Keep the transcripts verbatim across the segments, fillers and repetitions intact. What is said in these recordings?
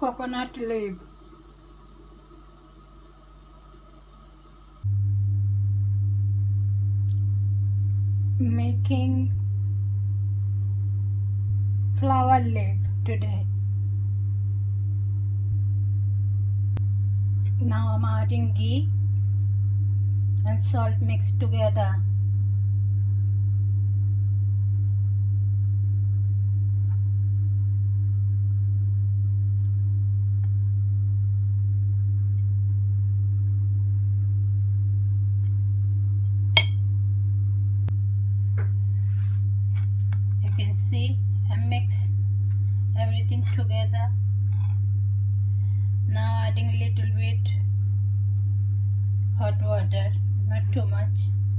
coconut leaf. Making flower leaf today. Now I'm adding ghee and salt mixed together. You can see I mix everything together. Now adding a little bit hot water, not too much.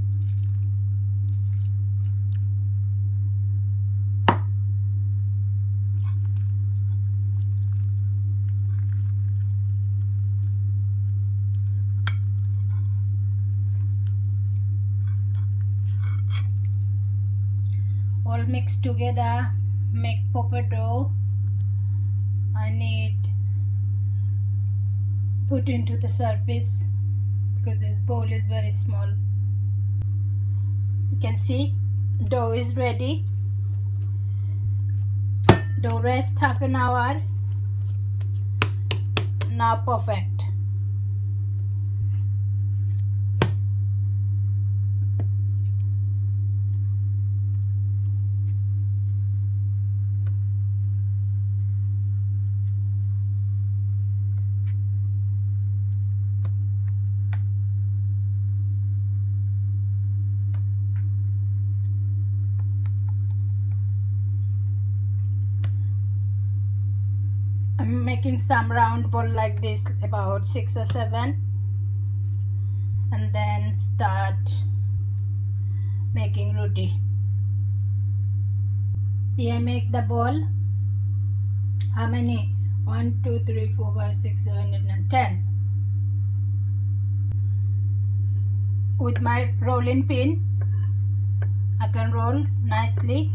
All mixed together, make proper dough. I need put into the surface because this bowl is very small. You can see dough is ready. Dough rest half an hour. Now perfect. I'm making some round ball like this, about six or seven, and then start making roti. See, I make the ball. How many? One, two, three, four, five, six, seven, eight, nine, ten. With my rolling pin, I can roll nicely.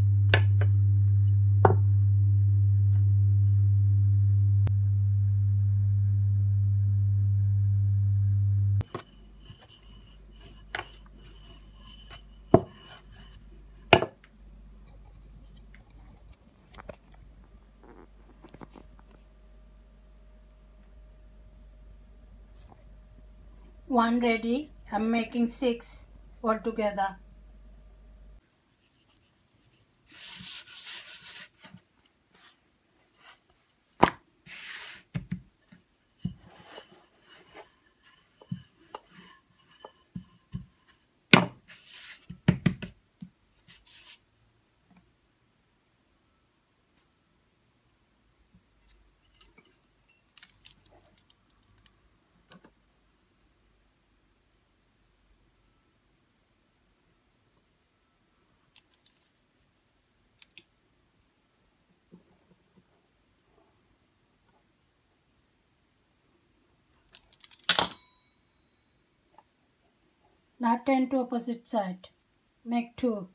One ready. I'm making six altogether. Now turn to opposite side. Make two.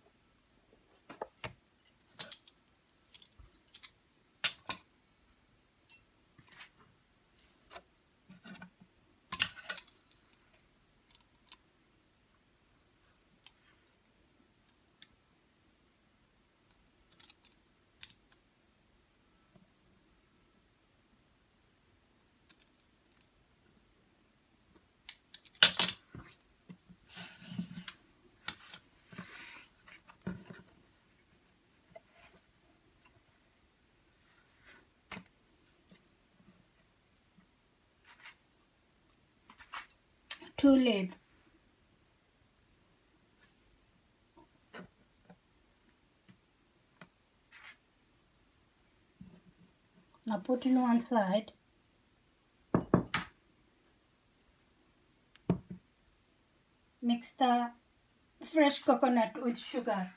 Two leaf. Now put in one side. Mix the fresh coconut with sugar.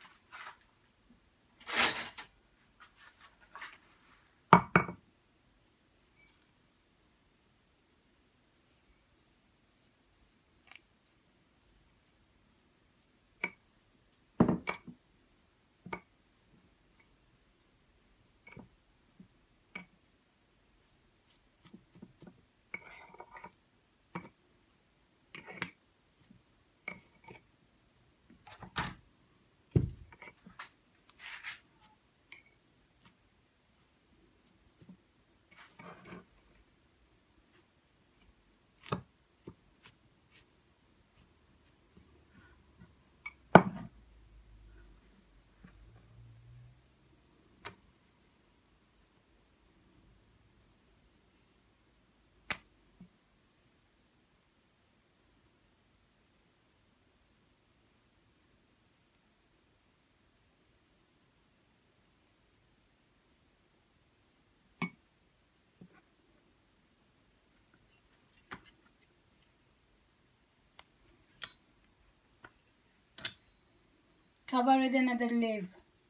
Cover with another leaf.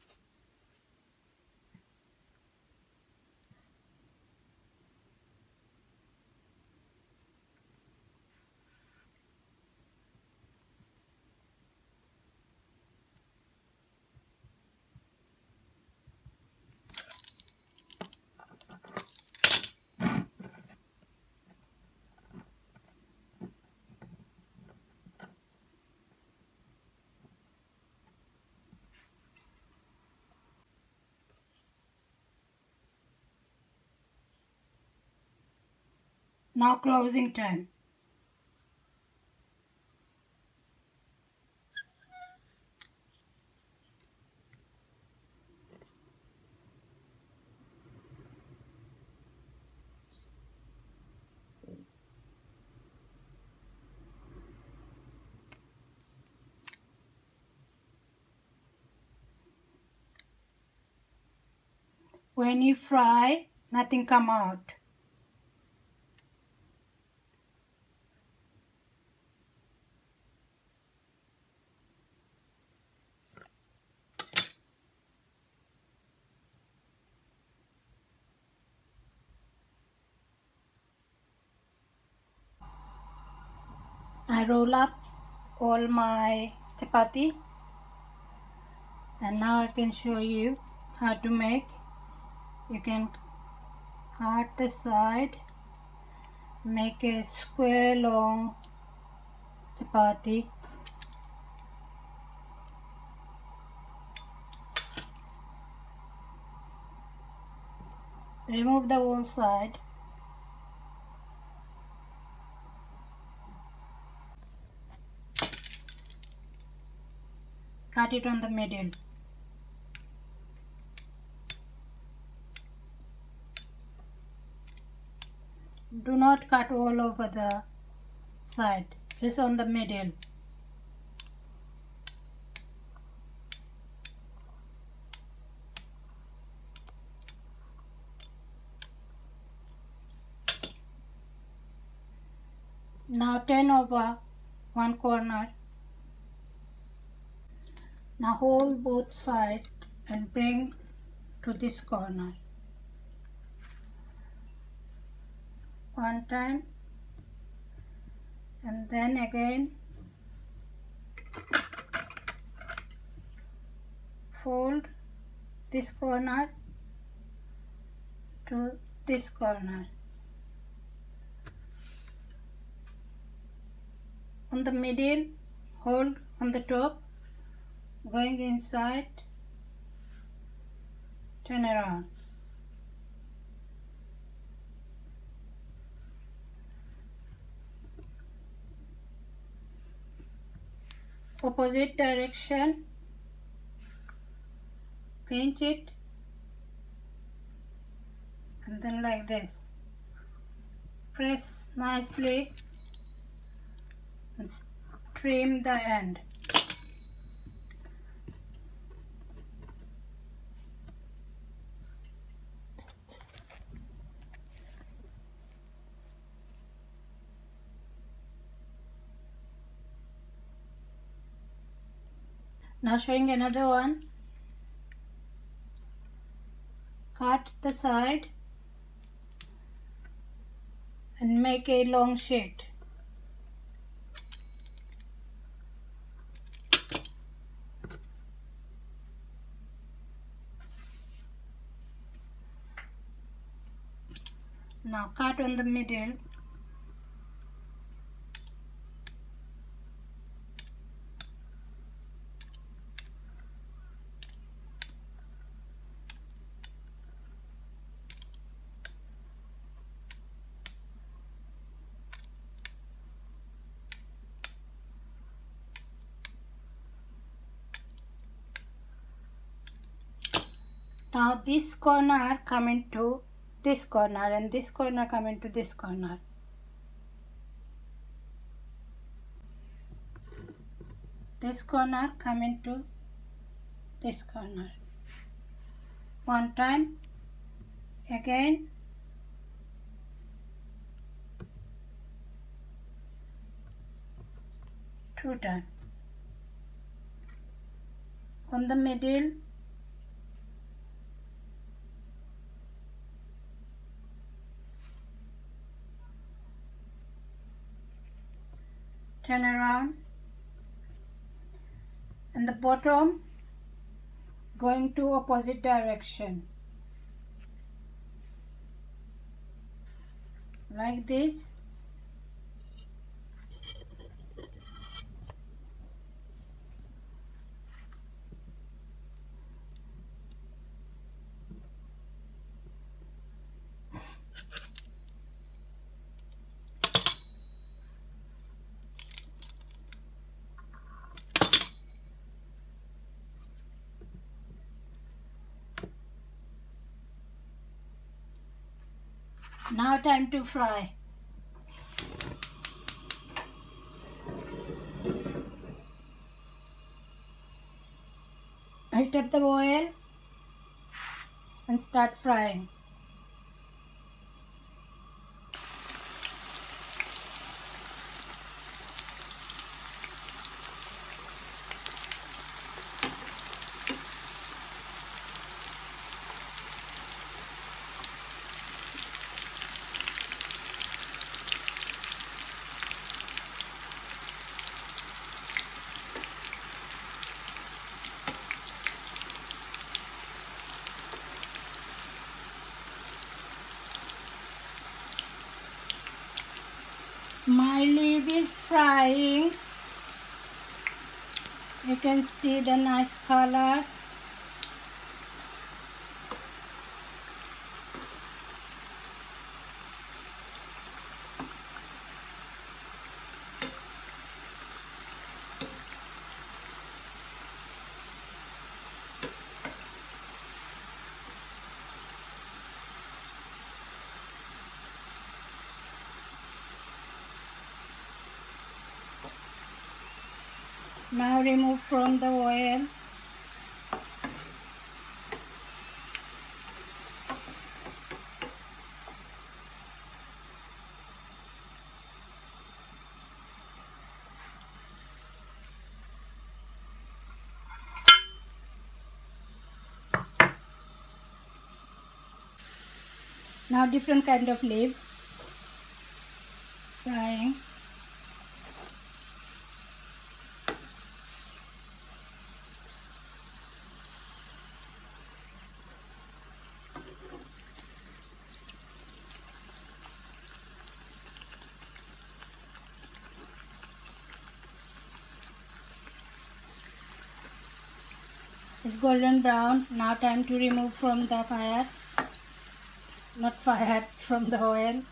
Now closing time. When you fry, nothing come out. I roll up all my chapati, and now I can show you how to make. You can cut the side, make a square long chapati. Remove the whole side. Cut it on the middle. Do not cut all over the side, just on the middle. Now turn over one corner. Now hold both sides and bring to this corner. One time and then again fold this corner to this corner. On the middle, hold on the top, going inside, turn around. Opposite direction, pinch it, and then like this. Press nicely and trim the end. Now showing another one. Cut the side and make a long sheet. Now cut on the middle. Now this corner come into this corner and this corner come into this corner. This corner come into this corner. One time, again, two times. on the middle. Turn around, and the bottom going to opposite direction like this. Now time to fry. Heat up the oil and start frying. My leaf is frying. You can see the nice color. Now remove from the oil. Now different kind of leaf frying. It's golden brown. Now time to remove from the fire. Not fire, from the oil.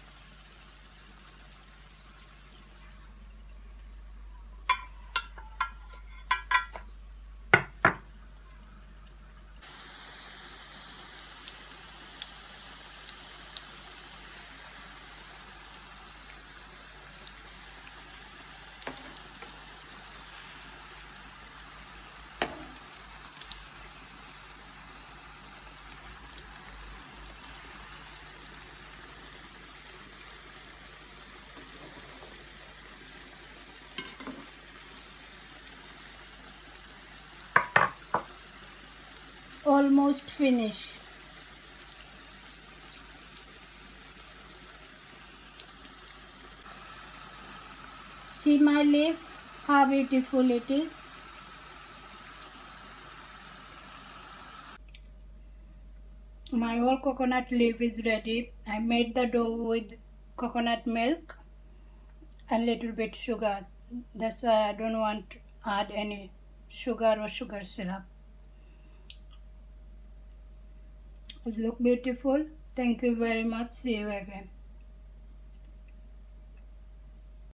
Almost finished. See my leaf, how beautiful it is. My whole coconut leaf is ready. I made the dough with coconut milk and little bit sugar. That's why I don't want to add any sugar or sugar syrup. It looks beautiful. Thank you very much. See you again.